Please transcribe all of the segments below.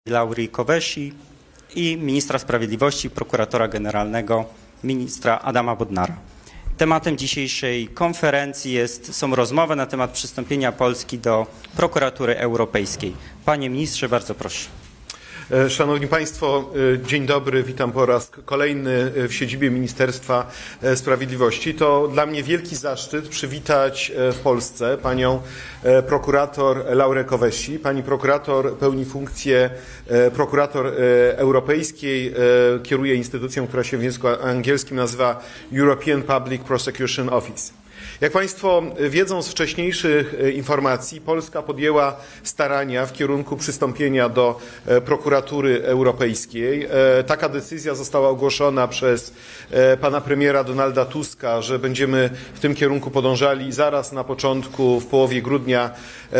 Laurii Kövesi i ministra sprawiedliwości, prokuratora generalnego, ministra Adama Bodnara. Tematem dzisiejszej konferencji są rozmowy na temat przystąpienia Polski do Prokuratury Europejskiej. Panie ministrze, bardzo proszę. Szanowni Państwo, dzień dobry, witam po raz kolejny w siedzibie Ministerstwa Sprawiedliwości. To dla mnie wielki zaszczyt przywitać w Polsce panią prokurator Laurę Kövesi. Pani prokurator pełni funkcję prokurator europejskiej, kieruje instytucją, która się w języku angielskim nazywa European Public Prosecution Office. Jak Państwo wiedzą z wcześniejszych informacji, Polska podjęła starania w kierunku przystąpienia do prokuratury europejskiej. Taka decyzja została ogłoszona przez pana premiera Donalda Tuska, że będziemy w tym kierunku podążali zaraz na początku, w połowie grudnia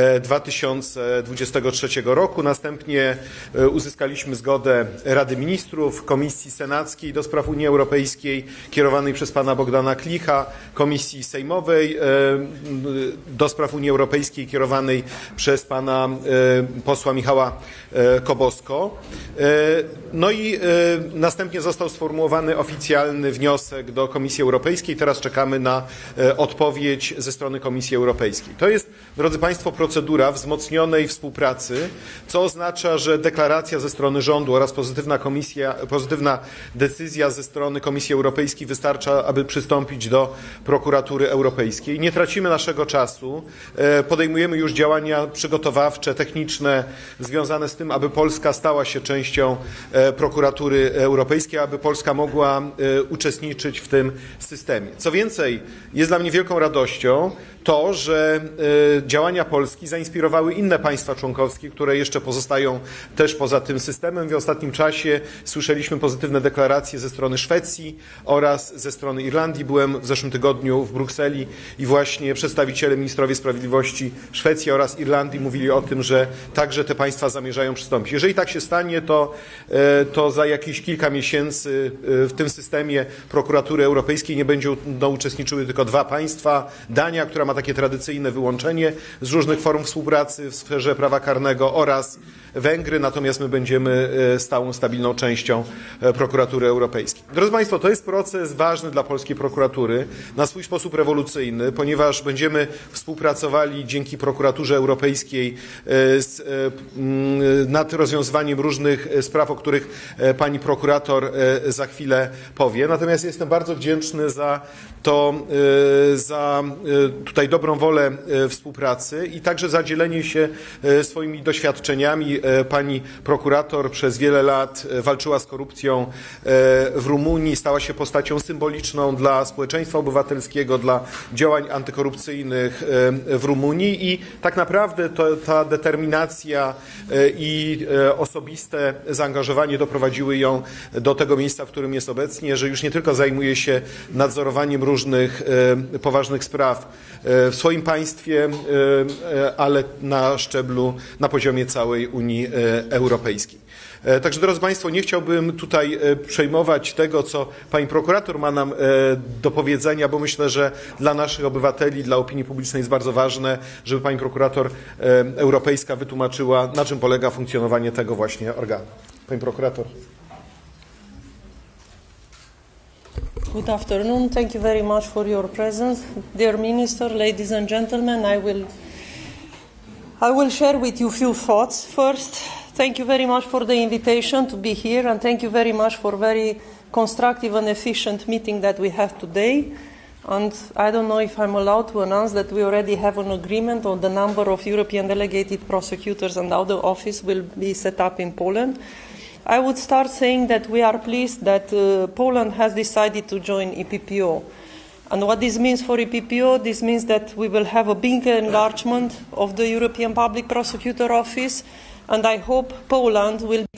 2023 roku. Następnie uzyskaliśmy zgodę Rady Ministrów, Komisji Senackiej do spraw Unii Europejskiej, kierowanej przez pana Bogdana Klicha, Komisji Sejmowej do spraw Unii Europejskiej kierowanej przez pana posła Michała Kobosko. No i następnie został sformułowany oficjalny wniosek do Komisji Europejskiej. Teraz czekamy na odpowiedź ze strony Komisji Europejskiej. To jest, drodzy Państwo, procedura wzmocnionej współpracy, co oznacza, że deklaracja ze strony rządu oraz pozytywna decyzja ze strony Komisji Europejskiej wystarcza, aby przystąpić do Prokuratury Europejskiej. Nie tracimy naszego czasu, podejmujemy już działania przygotowawcze, techniczne związane z tym, aby Polska stała się częścią Prokuratury Europejskiej, aby Polska mogła uczestniczyć w tym systemie. Co więcej, jest dla mnie wielką radością to, że działania Polski zainspirowały inne państwa członkowskie, które jeszcze pozostają też poza tym systemem. W ostatnim czasie słyszeliśmy pozytywne deklaracje ze strony Szwecji oraz ze strony Irlandii. Byłem w zeszłym tygodniu w Brukseli i właśnie przedstawiciele ministrowie sprawiedliwości Szwecji oraz Irlandii mówili o tym, że także te państwa zamierzają przystąpić. Jeżeli tak się stanie, to za jakieś kilka miesięcy w tym systemie Prokuratury Europejskiej nie będą uczestniczyły tylko dwa państwa. Dania, która ma takie tradycyjne wyłączenie z różnych form współpracy w sferze prawa karnego, oraz Węgry, natomiast my będziemy stałą, stabilną częścią Prokuratury Europejskiej. Drodzy Państwo, to jest proces ważny dla polskiej prokuratury, na swój sposób rewolucyjny, ponieważ będziemy współpracowali dzięki Prokuraturze Europejskiej nad rozwiązywaniem różnych spraw, o których pani prokurator za chwilę powie. Natomiast jestem bardzo wdzięczny za tutaj dobrą wolę współpracy i także za dzielenie się swoimi doświadczeniami. Pani prokurator przez wiele lat walczyła z korupcją w Rumunii, stała się postacią symboliczną dla społeczeństwa obywatelskiego, dla działań antykorupcyjnych w Rumunii i tak naprawdę ta determinacja i osobiste zaangażowanie doprowadziły ją do tego miejsca, w którym jest obecnie, że już nie tylko zajmuje się nadzorowaniem różnych poważnych spraw w swoim państwie, ale na poziomie całej Unii Europejskiej. Także, drodzy Państwo, nie chciałbym tutaj przejmować tego, co pani prokurator ma nam do powiedzenia, bo myślę, że dla naszych obywateli, dla opinii publicznej jest bardzo ważne, żeby pani prokurator europejska wytłumaczyła, na czym polega funkcjonowanie tego właśnie organu. Pani prokurator. Good afternoon. Thank you very much for your presence. Dear Minister, ladies and gentlemen, I will share with you a few thoughts. First, thank you very much for the invitation to be here, and thank you very much for very constructive and efficient meeting that we have today. And I don't know if I'm allowed to announce that we already have an agreement on the number of European delegated prosecutors and how the office will be set up in Poland. I would start saying that we are pleased that Poland has decided to join EPPO. And what this means for EPPO, this means that we will have a big enlargement of the European Public Prosecutor Office, and I hope Poland will be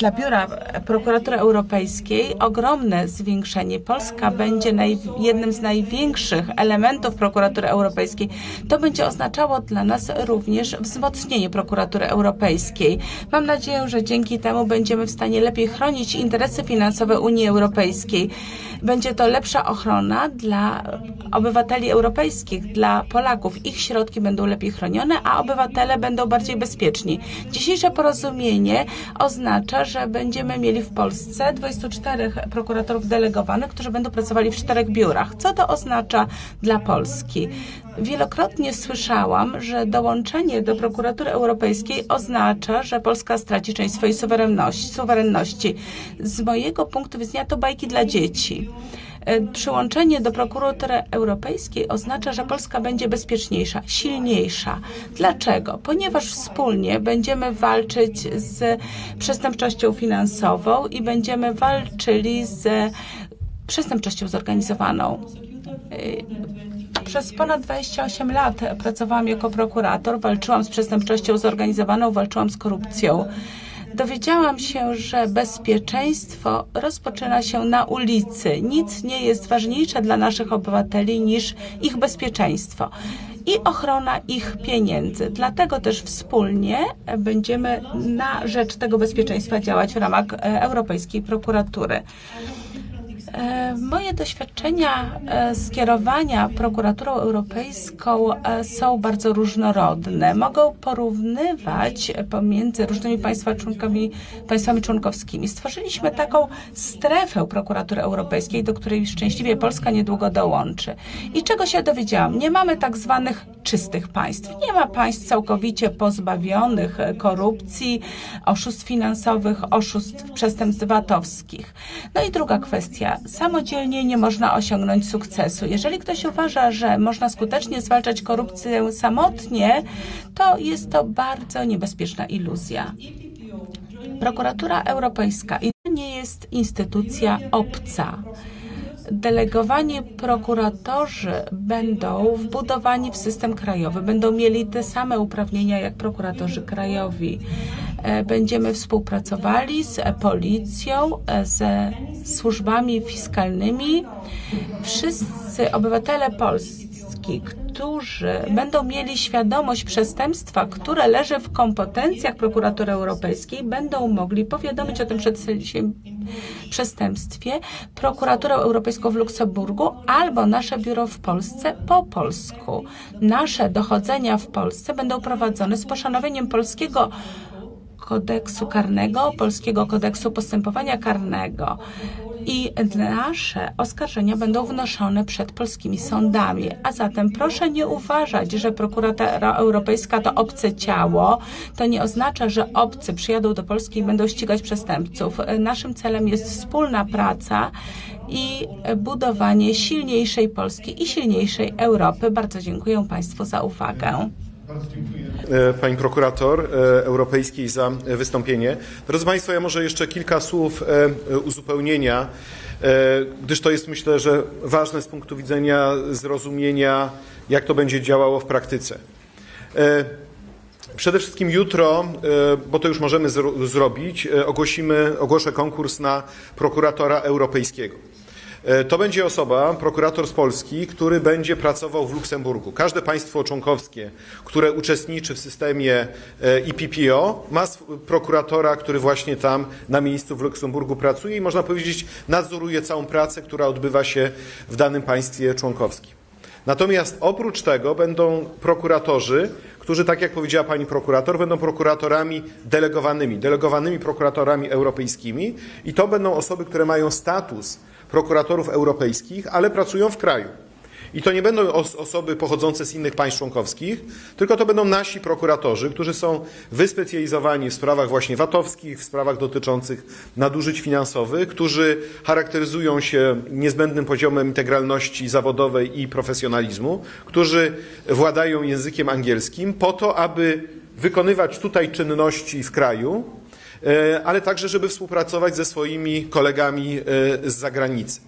dla Biura Prokuratury Europejskiej ogromne zwiększenie. Polska będzie jednym z największych elementów Prokuratury Europejskiej. To będzie oznaczało dla nas również wzmocnienie Prokuratury Europejskiej. Mam nadzieję, że dzięki temu będziemy w stanie lepiej chronić interesy finansowe Unii Europejskiej. Będzie to lepsza ochrona dla obywateli europejskich, dla Polaków. Ich środki będą lepiej chronione, a obywatele będą bardziej bezpieczni. Dzisiejsze porozumienie oznacza, że będziemy mieli w Polsce 24 prokuratorów delegowanych, którzy będą pracowali w 4 biurach. Co to oznacza dla Polski? Wielokrotnie słyszałam, że dołączenie do Prokuratury Europejskiej oznacza, że Polska straci część swojej suwerenności. Z mojego punktu widzenia to bajki dla dzieci. Przyłączenie do Prokuratury Europejskiej oznacza, że Polska będzie bezpieczniejsza, silniejsza. Dlaczego? Ponieważ wspólnie będziemy walczyć z przestępczością finansową i będziemy walczyli z przestępczością zorganizowaną. Przez ponad 28 lat pracowałam jako prokurator, walczyłam z przestępczością zorganizowaną, walczyłam z korupcją. Dowiedziałam się, że bezpieczeństwo rozpoczyna się na ulicy. Nic nie jest ważniejsze dla naszych obywateli niż ich bezpieczeństwo i ochrona ich pieniędzy. Dlatego też wspólnie będziemy na rzecz tego bezpieczeństwa działać w ramach Europejskiej Prokuratury. Moje doświadczenia z kierowania Prokuraturą Europejską są bardzo różnorodne. Mogą porównywać pomiędzy różnymi państwami członkowskimi. Stworzyliśmy taką strefę Prokuratury Europejskiej, do której szczęśliwie Polska niedługo dołączy. I czego się dowiedziałam? Nie mamy tak zwanych czystych państw. Nie ma państw całkowicie pozbawionych korupcji, oszustw finansowych, oszustw, przestępstw VAT-owskich. No i druga kwestia. Samodzielnie nie można osiągnąć sukcesu. Jeżeli ktoś uważa, że można skutecznie zwalczać korupcję samotnie, to jest to bardzo niebezpieczna iluzja. Prokuratura Europejska nie jest instytucja obca. Delegowani prokuratorzy będą wbudowani w system krajowy, będą mieli te same uprawnienia jak prokuratorzy krajowi. Będziemy współpracowali z policją, ze służbami fiskalnymi. Wszyscy obywatele Polski, którzy będą mieli świadomość przestępstwa, które leży w kompetencjach Prokuratury Europejskiej, będą mogli powiadomić o tym przestępstwie Prokuraturę Europejską w Luksemburgu albo nasze biuro w Polsce po polsku. Nasze dochodzenia w Polsce będą prowadzone z poszanowaniem polskiego kodeksu karnego, polskiego kodeksu postępowania karnego i nasze oskarżenia będą wnoszone przed polskimi sądami. A zatem proszę nie uważać, że Prokuratura Europejska to obce ciało. To nie oznacza, że obcy przyjadą do Polski i będą ścigać przestępców. Naszym celem jest wspólna praca i budowanie silniejszej Polski i silniejszej Europy. Bardzo dziękuję Państwu za uwagę. Bardzo dziękuję pani prokurator europejskiej za wystąpienie. Drodzy Państwo, ja może jeszcze kilka słów uzupełnienia, gdyż to jest, myślę, że ważne z punktu widzenia zrozumienia, jak to będzie działało w praktyce. Przede wszystkim jutro, bo to już możemy zrobić, ogłoszę konkurs na prokuratora europejskiego. To będzie osoba, prokurator z Polski, który będzie pracował w Luksemburgu. Każde państwo członkowskie, które uczestniczy w systemie EPPO, ma prokuratora, który właśnie tam na miejscu w Luksemburgu pracuje i można powiedzieć nadzoruje całą pracę, która odbywa się w danym państwie członkowskim. Natomiast oprócz tego będą prokuratorzy, którzy, tak jak powiedziała pani prokurator, będą prokuratorami delegowanymi prokuratorami europejskimi i to będą osoby, które mają status prokuratorów europejskich, ale pracują w kraju. I to nie będą osoby pochodzące z innych państw członkowskich, tylko to będą nasi prokuratorzy, którzy są wyspecjalizowani w sprawach właśnie VAT-owskich, w sprawach dotyczących nadużyć finansowych, którzy charakteryzują się niezbędnym poziomem integralności zawodowej i profesjonalizmu, którzy władają językiem angielskim po to, aby wykonywać tutaj czynności w kraju, ale także, żeby współpracować ze swoimi kolegami z zagranicy.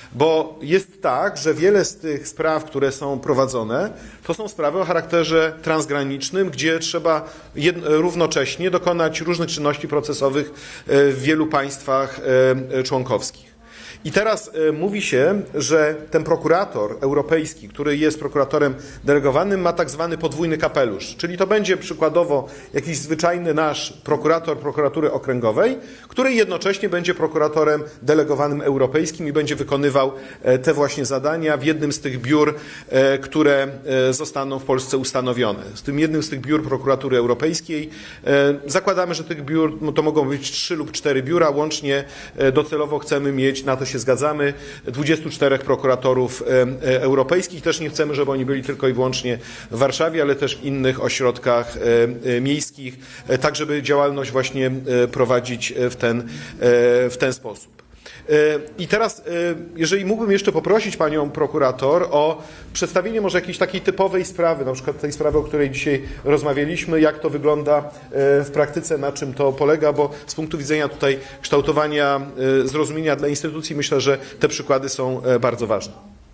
Bo jest tak, że wiele z tych spraw, które są prowadzone, to są sprawy o charakterze transgranicznym, gdzie trzeba równocześnie dokonać różnych czynności procesowych w wielu państwach członkowskich. I teraz mówi się, że ten prokurator europejski, który jest prokuratorem delegowanym, ma tak zwany podwójny kapelusz, czyli to będzie przykładowo jakiś zwyczajny nasz prokurator prokuratury okręgowej, który jednocześnie będzie prokuratorem delegowanym europejskim i będzie wykonywał te właśnie zadania w jednym z tych biur, które zostaną w Polsce ustanowione. Z tym jednym z tych biur prokuratury europejskiej zakładamy, że tych biur to mogą być 3 lub 4 biura, łącznie docelowo chcemy mieć, na to się zgadzamy, 24 prokuratorów europejskich. Też nie chcemy, żeby oni byli tylko i wyłącznie w Warszawie, ale też w innych ośrodkach miejskich, tak żeby działalność właśnie prowadzić w ten sposób. I teraz, jeżeli mógłbym jeszcze poprosić panią prokurator o przedstawienie może jakiejś takiej typowej sprawy, na przykład tej sprawy, o której dzisiaj rozmawialiśmy, jak to wygląda w praktyce, na czym to polega, bo z punktu widzenia tutaj kształtowania zrozumienia dla instytucji myślę, że te przykłady są bardzo ważne.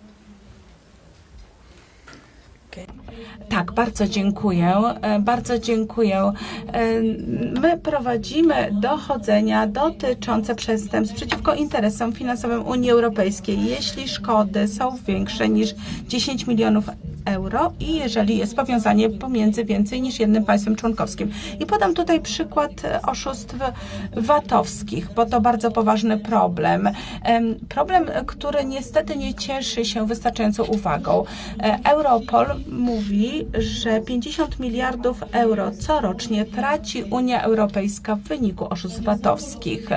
Tak, bardzo dziękuję. Bardzo dziękuję. My prowadzimy dochodzenia dotyczące przestępstw przeciwko interesom finansowym Unii Europejskiej, jeśli szkody są większe niż 10 milionów euro i jeżeli jest powiązanie pomiędzy więcej niż jednym państwem członkowskim. I podam tutaj przykład oszustw VAT-owskich, bo to bardzo poważny problem. Problem, który niestety nie cieszy się wystarczającą uwagą. Europol mówi, że 50 miliardów euro corocznie traci Unia Europejska w wyniku oszustw VAT-owskich.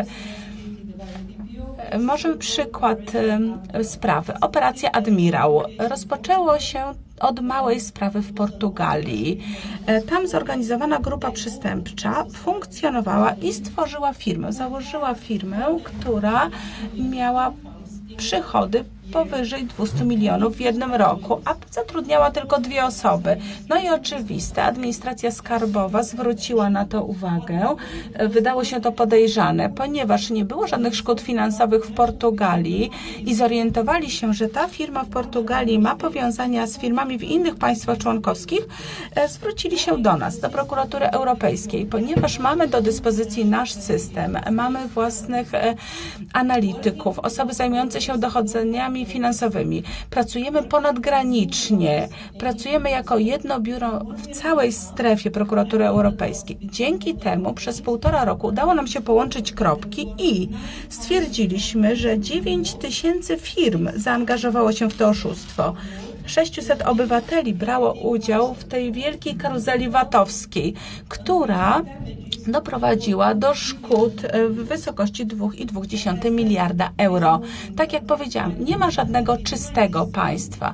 Może przykład sprawy. Operacja Admirał. Rozpoczęło się od małej sprawy w Portugalii. Tam zorganizowana grupa przestępcza funkcjonowała i stworzyła firmę. Założyła firmę, która miała przychody powyżej 200 milionów w jednym roku, a zatrudniała tylko 2 osoby. No i oczywiste, administracja skarbowa zwróciła na to uwagę. Wydało się to podejrzane, ponieważ nie było żadnych szkód finansowych w Portugalii i zorientowali się, że ta firma w Portugalii ma powiązania z firmami w innych państwach członkowskich, zwrócili się do nas, do prokuratury europejskiej, ponieważ mamy do dyspozycji nasz system, mamy własnych analityków, osoby zajmujące się dochodzeniami finansowymi. Pracujemy ponadgranicznie. Pracujemy jako jedno biuro w całej strefie prokuratury europejskiej. Dzięki temu przez 1,5 roku udało nam się połączyć kropki i stwierdziliśmy, że 9 000 firm zaangażowało się w to oszustwo. 600 obywateli brało udział w tej wielkiej karuzeli VAT-owskiej, która doprowadziła do szkód w wysokości 2,2 miliarda euro. Tak jak powiedziałam, nie ma żadnego czystego państwa.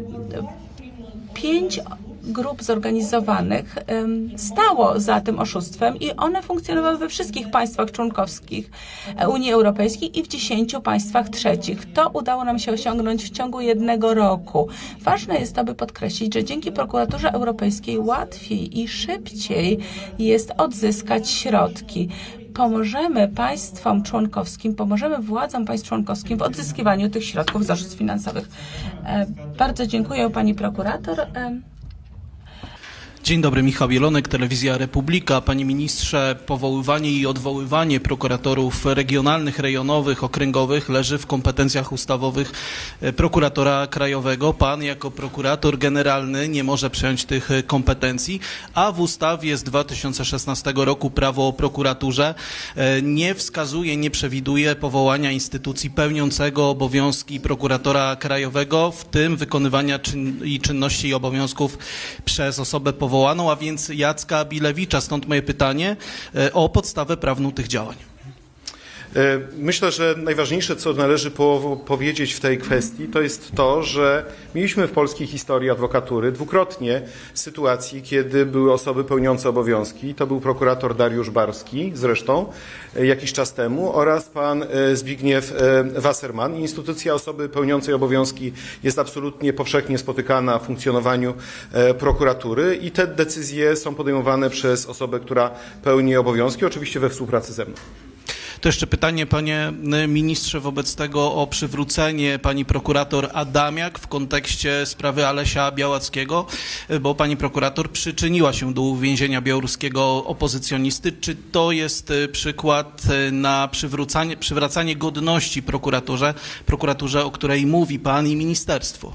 5 grup zorganizowanych stało za tym oszustwem i one funkcjonowały we wszystkich państwach członkowskich Unii Europejskiej i w 10 państwach trzecich. To udało nam się osiągnąć w ciągu 1 roku. Ważne jest, aby podkreślić, że dzięki prokuraturze europejskiej łatwiej i szybciej jest odzyskać środki. Pomożemy państwom członkowskim, pomożemy władzom państw członkowskim w odzyskiwaniu tych środków z oszustw finansowych. Bardzo dziękuję pani prokurator. Dzień dobry, Michał Jelonek, Telewizja Republika. Panie ministrze, powoływanie i odwoływanie prokuratorów regionalnych, rejonowych, okręgowych leży w kompetencjach ustawowych prokuratora krajowego. Pan jako prokurator generalny nie może przejąć tych kompetencji, a w ustawie z 2016 roku Prawo o prokuraturze nie wskazuje, nie przewiduje powołania instytucji pełniącego obowiązki prokuratora krajowego, w tym wykonywania czynności i obowiązków przez osobę powołaną, a więc Jacka Bilewicza. Stąd moje pytanie o podstawę prawną tych działań. Myślę, że najważniejsze, co należy powiedzieć w tej kwestii, to jest to, że mieliśmy w polskiej historii adwokatury dwukrotnie sytuacji, kiedy były osoby pełniące obowiązki. To był prokurator Dariusz Barski, zresztą jakiś czas temu, oraz pan Zbigniew Wasserman. Instytucja osoby pełniącej obowiązki jest absolutnie powszechnie spotykana w funkcjonowaniu prokuratury i te decyzje są podejmowane przez osobę, która pełni obowiązki, oczywiście we współpracy ze mną. To jeszcze pytanie, panie ministrze, wobec tego o przywrócenie pani prokurator Adamiak w kontekście sprawy Alesia Białackiego, bo pani prokurator przyczyniła się do uwięzienia białoruskiego opozycjonisty. Czy to jest przykład na przywracanie godności prokuraturze, o której mówi pan i ministerstwo?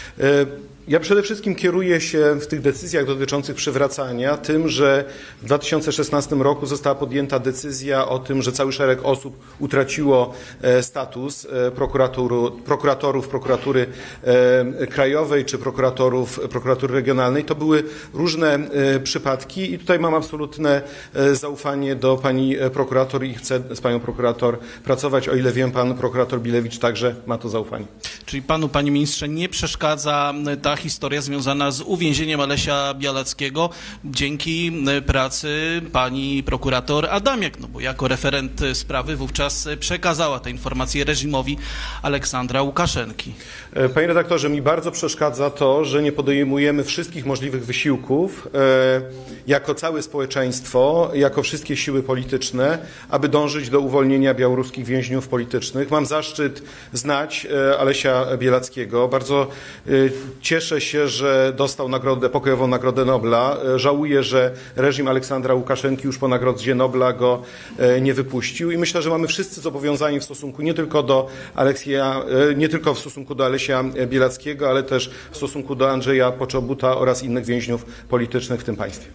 Ja przede wszystkim kieruję się w tych decyzjach dotyczących przywracania tym, że w 2016 roku została podjęta decyzja o tym, że cały szereg osób utraciło status prokuratorów prokuratury krajowej czy prokuratury regionalnej. To były różne przypadki i tutaj mam absolutne zaufanie do pani prokurator i chcę z panią prokurator pracować. O ile wiem, pan prokurator Bilewicz także ma to zaufanie. Czyli panu, panie ministrze, nie przeszkadza ta historia związana z uwięzieniem Alesia Białackiego dzięki pracy pani prokurator Adamiak, no bo jako referent sprawy wówczas przekazała tę informację reżimowi Aleksandra Łukaszenki. Panie redaktorze, mi bardzo przeszkadza to, że nie podejmujemy wszystkich możliwych wysiłków jako całe społeczeństwo, jako wszystkie siły polityczne, aby dążyć do uwolnienia białoruskich więźniów politycznych. Mam zaszczyt znać Alesia Białackiego. Bardzo cieszę się, że dostał pokojową Nagrodę Nobla. Żałuję, że reżim Aleksandra Łukaszenki już po Nagrodzie Nobla go nie wypuścił i myślę, że mamy wszyscy zobowiązani w stosunku nie tylko w stosunku do Alesia Białackiego, ale też w stosunku do Andrzeja Poczobuta oraz innych więźniów politycznych w tym państwie.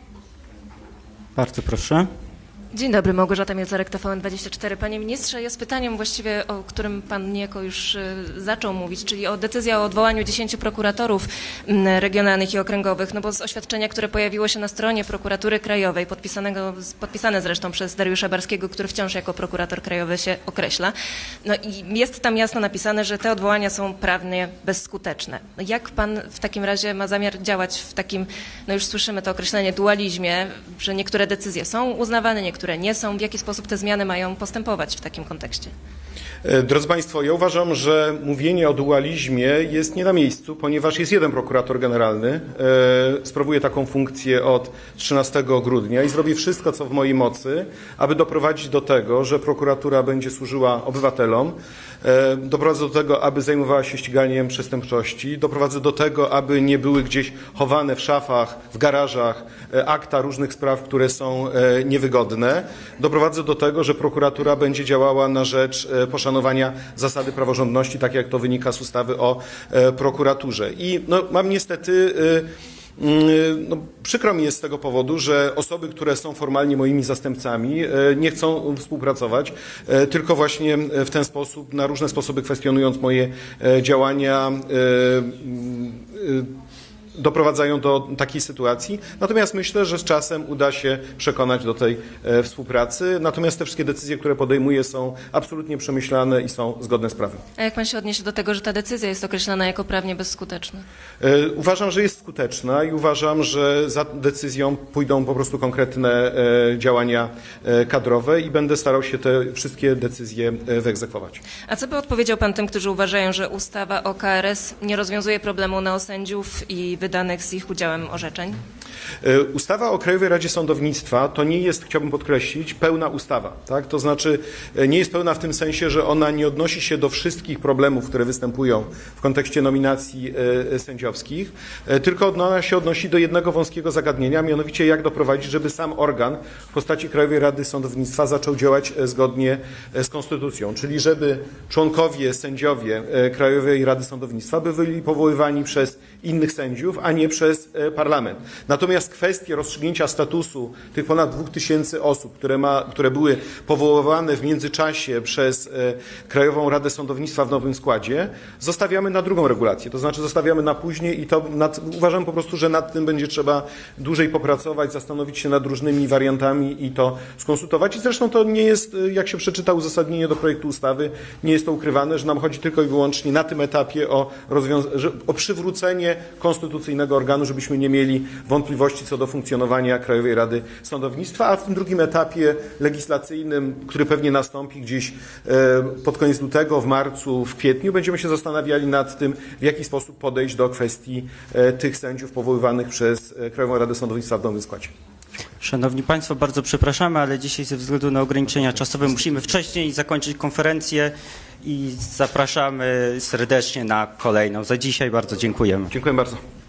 Bardzo proszę. Dzień dobry, Małgorzata Mielcarek, TVN24. Panie ministrze, ja z pytaniem właściwie, o którym pan niejako już zaczął mówić, czyli o decyzję o odwołaniu 10 prokuratorów regionalnych i okręgowych, no bo z oświadczenia, które pojawiło się na stronie prokuratury krajowej, podpisane zresztą przez Dariusza Barskiego, który wciąż jako prokurator krajowy się określa, no i jest tam jasno napisane, że te odwołania są prawnie bezskuteczne. No jak pan w takim razie ma zamiar działać w takim, no już słyszymy to określenie, dualizmie, że niektóre decyzje są uznawane, niektóre nie są. W jaki sposób te zmiany mają postępować w takim kontekście? Drodzy Państwo, ja uważam, że mówienie o dualizmie jest nie na miejscu, ponieważ jest jeden prokurator generalny. Sprawuję taką funkcję od 13 grudnia i zrobię wszystko, co w mojej mocy, aby doprowadzić do tego, że prokuratura będzie służyła obywatelom. Doprowadzę do tego, aby zajmowała się ściganiem przestępczości. Doprowadzę do tego, aby nie były gdzieś chowane w szafach, w garażach akta różnych spraw, które są niewygodne. Doprowadzę do tego, że prokuratura będzie działała na rzecz poszanowania zasady praworządności, tak jak to wynika z ustawy o prokuraturze. I mam niestety... przykro mi jest z tego powodu, że osoby, które są formalnie moimi zastępcami, nie chcą współpracować, tylko właśnie w ten sposób, na różne sposoby kwestionując moje działania, doprowadzają do takiej sytuacji. Natomiast myślę, że z czasem uda się przekonać do tej współpracy. Natomiast te wszystkie decyzje, które podejmuję, są absolutnie przemyślane i są zgodne z prawem. A jak pan się odniesie do tego, że ta decyzja jest określana jako prawnie bezskuteczna? Uważam, że jest skuteczna i uważam, że za decyzją pójdą po prostu konkretne działania kadrowe i będę starał się te wszystkie decyzje wyegzekwować. A co by odpowiedział pan tym, którzy uważają, że ustawa o KRS nie rozwiązuje problemu neosędziów i wydanych z ich udziałem orzeczeń? Ustawa o Krajowej Radzie Sądownictwa to nie jest, chciałbym podkreślić, pełna ustawa. Tak? To znaczy nie jest pełna w tym sensie, że ona nie odnosi się do wszystkich problemów, które występują w kontekście nominacji sędziowskich, tylko ona się odnosi do jednego wąskiego zagadnienia, mianowicie jak doprowadzić, żeby sam organ w postaci Krajowej Rady Sądownictwa zaczął działać zgodnie z konstytucją, czyli żeby członkowie, sędziowie Krajowej Rady Sądownictwa byli powoływani przez innych sędziów, a nie przez parlament. Natomiast kwestie rozstrzygnięcia statusu tych ponad 2000 osób, które były powoływane w międzyczasie przez Krajową Radę Sądownictwa w nowym składzie, zostawiamy na drugą regulację, to znaczy zostawiamy na później i to uważam po prostu, że nad tym będzie trzeba dłużej popracować, zastanowić się nad różnymi wariantami i to skonsultować. I zresztą to nie jest, jak się przeczyta uzasadnienie do projektu ustawy, nie jest to ukrywane, że nam chodzi tylko i wyłącznie na tym etapie o przywrócenie konstytucyjnego organu, żebyśmy nie mieli wątpliwości co do funkcjonowania Krajowej Rady Sądownictwa, a w tym drugim etapie legislacyjnym, który pewnie nastąpi gdzieś pod koniec lutego, w marcu, w kwietniu, będziemy się zastanawiali nad tym, w jaki sposób podejść do kwestii tych sędziów powoływanych przez Krajową Radę Sądownictwa w nowym składzie. Szanowni Państwo, bardzo przepraszamy, ale dzisiaj ze względu na ograniczenia czasowe musimy wcześniej zakończyć konferencję i zapraszamy serdecznie na kolejną. Za dzisiaj bardzo dziękujemy. Dziękuję bardzo.